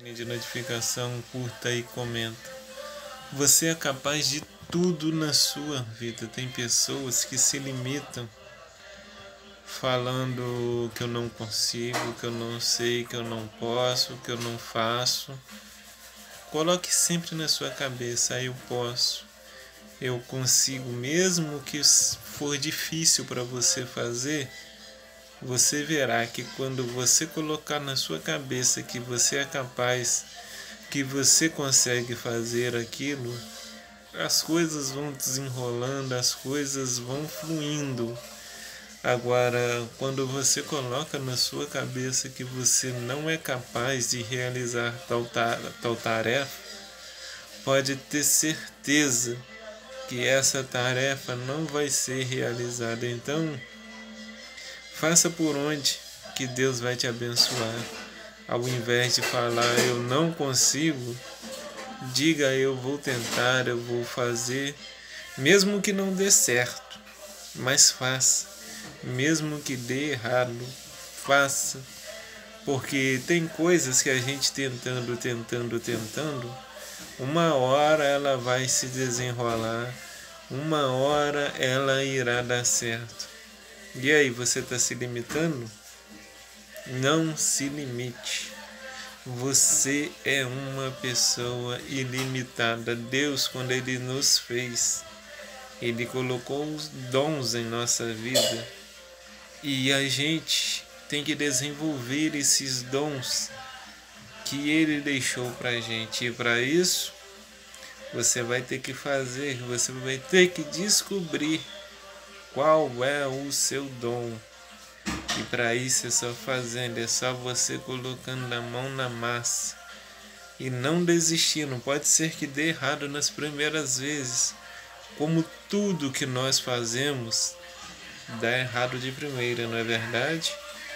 de notificação, curta e comenta. Você é capaz de tudo na sua vida. Tem pessoas que se limitam falando que eu não consigo, que eu não sei, que eu não posso, que eu não faço. Coloque sempre na sua cabeça: eu posso, eu consigo. Mesmo que for difícil para você fazer, você verá que quando você colocar na sua cabeça que você é capaz, que você consegue fazer aquilo, as coisas vão desenrolando, as coisas vão fluindo. Agora, quando você coloca na sua cabeça que você não é capaz de realizar tal tarefa, pode ter certeza que essa tarefa não vai ser realizada. Então, faça por onde que Deus vai te abençoar. Ao invés de falar eu não consigo, diga eu vou tentar, eu vou fazer, mesmo que não dê certo, mas faça. Mesmo que dê errado, faça. Porque tem coisas que a gente tentando, uma hora ela vai se desenrolar, uma hora ela irá dar certo. E aí, você está se limitando? Não se limite. Você é uma pessoa ilimitada. Deus, quando Ele nos fez, Ele colocou os dons em nossa vida e a gente tem que desenvolver esses dons que Ele deixou para a gente. E para isso, você vai ter que fazer, você vai ter que descobrir qual é o seu dom. E para isso é só fazendo, é só você colocando a mão na massa e não desistindo. Pode ser que dê errado nas primeiras vezes, como tudo que nós fazemos dá errado de primeira, não é verdade?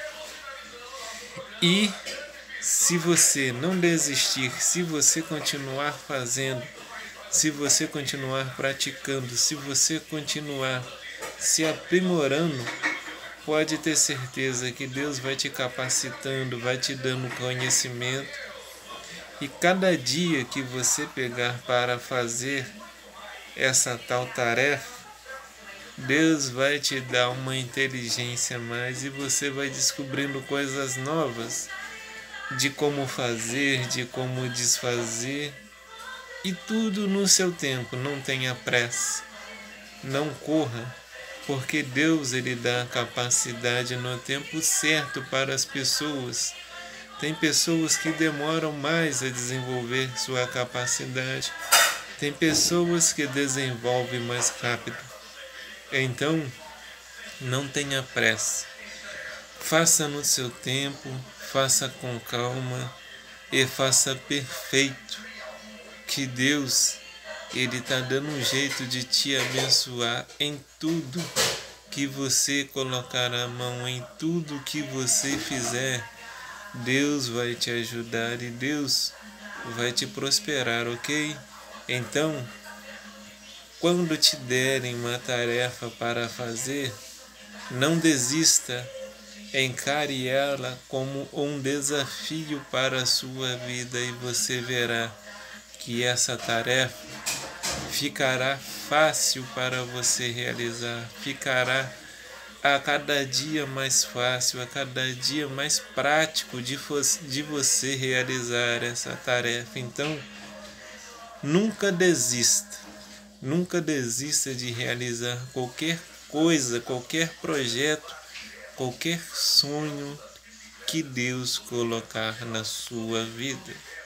E se você não desistir, se você continuar fazendo, se você continuar praticando, se você continuar se aprimorando, pode ter certeza que Deus vai te capacitando, vai te dando conhecimento. E cada dia que você pegar para fazer essa tal tarefa, Deus vai te dar uma inteligência a mais e você vai descobrindo coisas novas de como fazer, de como desfazer. E tudo no seu tempo, não tenha pressa, não corra. Porque Deus Ele dá a capacidade no tempo certo para as pessoas. Tem pessoas que demoram mais a desenvolver sua capacidade. Tem pessoas que desenvolvem mais rápido. Então, não tenha pressa. Faça no seu tempo, faça com calma e faça perfeito. Que Deus Ele está dando um jeito de te abençoar em tudo que você colocar a mão, em tudo que você fizer. Deus vai te ajudar e Deus vai te prosperar, ok? Então, quando te derem uma tarefa para fazer, não desista, encare ela como um desafio para a sua vida e você verá que essa tarefa ficará fácil para você realizar, ficará a cada dia mais fácil, a cada dia mais prático de você realizar essa tarefa. Então, nunca desista de realizar qualquer coisa, qualquer projeto, qualquer sonho que Deus colocar na sua vida.